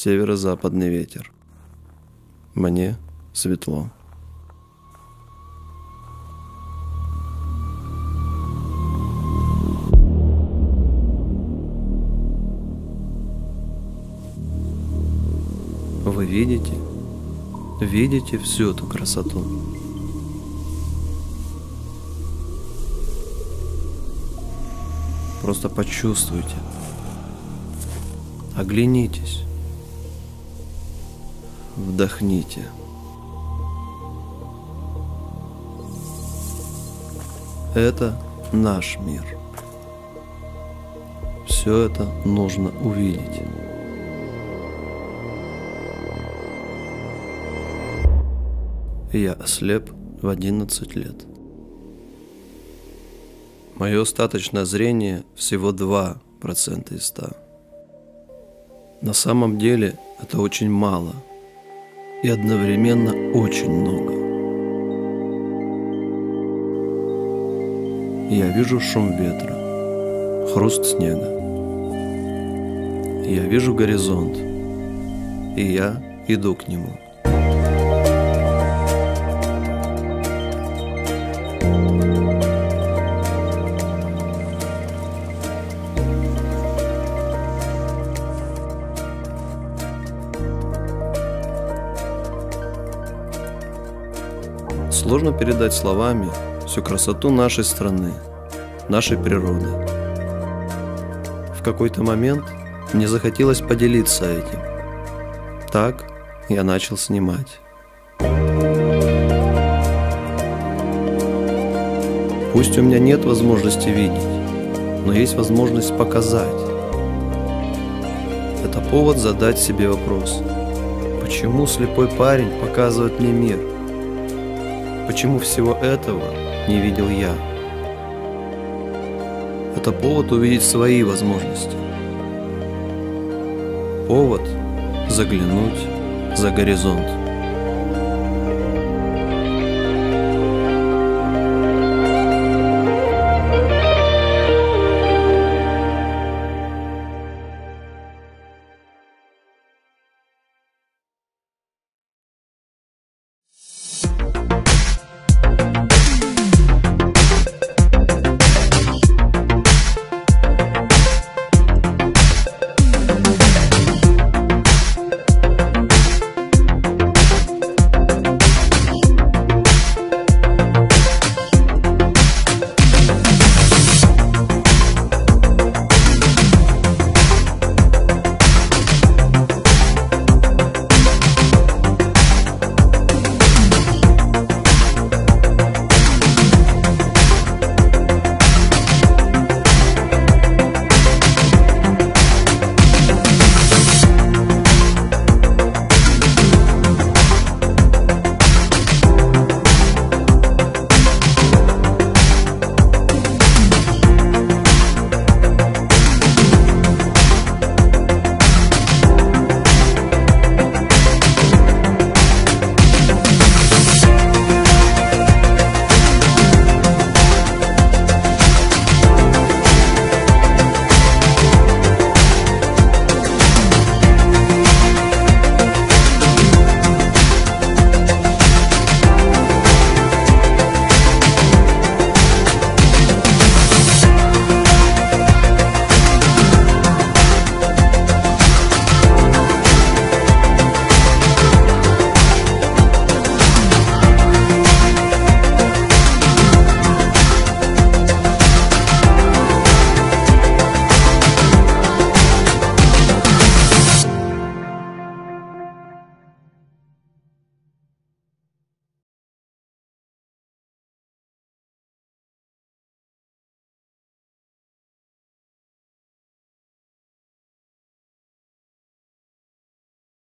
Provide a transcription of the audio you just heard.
северо-западный ветер. Мне светло. Вы видите всю эту красоту? Просто почувствуйте, оглянитесь, вдохните. Это наш мир. Все это нужно увидеть. Я ослеп в 11 лет. Мое остаточное зрение всего 2% из 100. На самом деле это очень мало и одновременно очень много. Я вижу шум ветра, хруст снега. Я вижу горизонт, и я иду к нему. Сложно передать словами всю красоту нашей страны, нашей природы. В какой-то момент мне захотелось поделиться этим. Так я начал снимать. Пусть у меня нет возможности видеть, но есть возможность показать. Это повод задать себе вопрос: почему слепой парень показывает мне мир? Почему всего этого не видел я? Это повод увидеть свои возможности. Повод заглянуть за горизонт.